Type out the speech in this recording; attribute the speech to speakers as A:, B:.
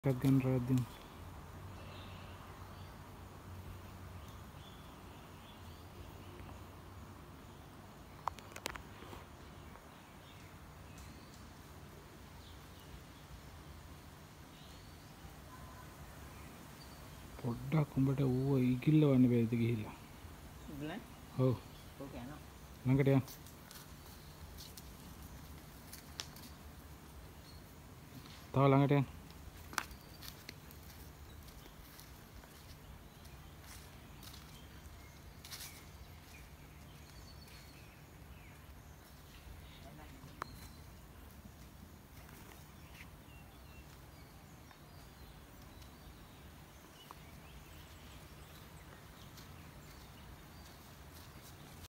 A: Kaggan radin. පොඩ්ඩක් උඹට ඌව ඉගිල්ලවන්න බැරිද ගිහිල්ලා?
B: ඉගිල්ලන්නේ?
A: ඔව්.
B: ඔක යනවා.
A: ළඟට යන්න. තව ළඟට යන්න.